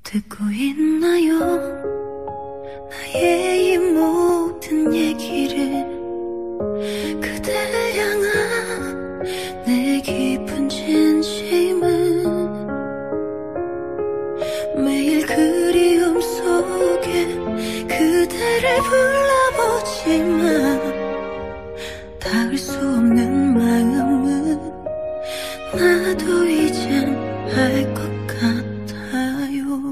듣고 있나요? 나의 이 모든 얘기를 그댈 향한 내 깊은 진심은 매일 그리움 속에 그대를 불러보지만 닿을 수 없는 마음은 나도 이젠 알 것 같아요.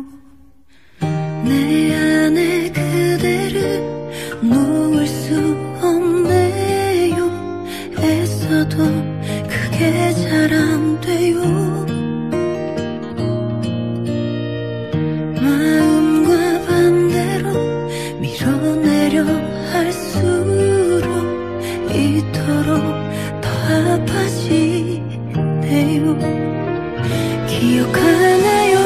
내 안에 그대를 놓을 수 없네요. 애써도 그게 잘 안 돼요. 마음과 반대로 밀어내려 할수록 이토록 더 아파지네요. 기억하나요?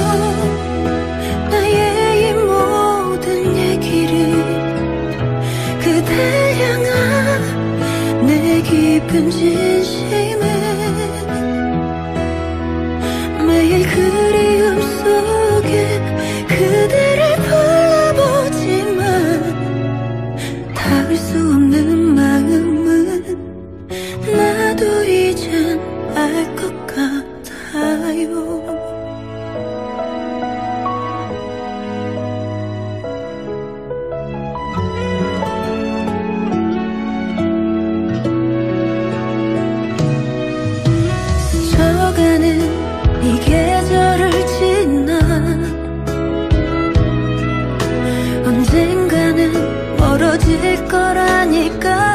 나의 이 모든 얘기를 그댈 향한 내 깊은 진심은 매일 그리움 속에 그대를 불러보지만 닿을 수 없는 마음은 나도 이젠 알 것 같아요. 스쳐가는 이 계절을 지나 언젠가는 멀어질 거라니까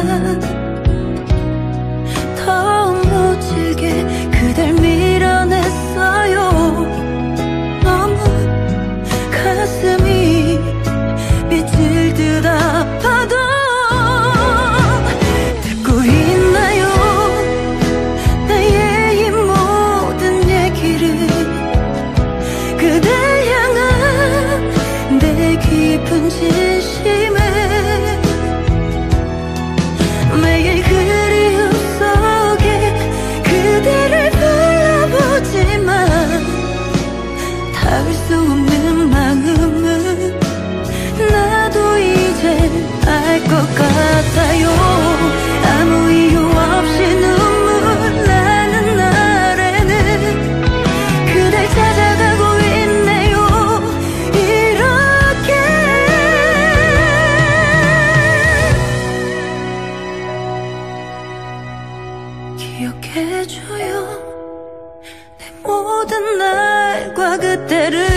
더 무질게 그댈 밀어냈어요. 너무 가슴이 미칠 듯 아파도 듣고 있나요? 나의 이 모든 얘기를 그댈 향한 내 깊은 진심은 매일 그리움 속에 그대를 불러보지만 닿을 수 없는 마음은 나도 이젠 알 것 같아요. 아무 이유 없이 눈물 나는 날에는 그댈 찾아가고 있네요. 이렇게 기억해줘요. 내 모든 날과 그때를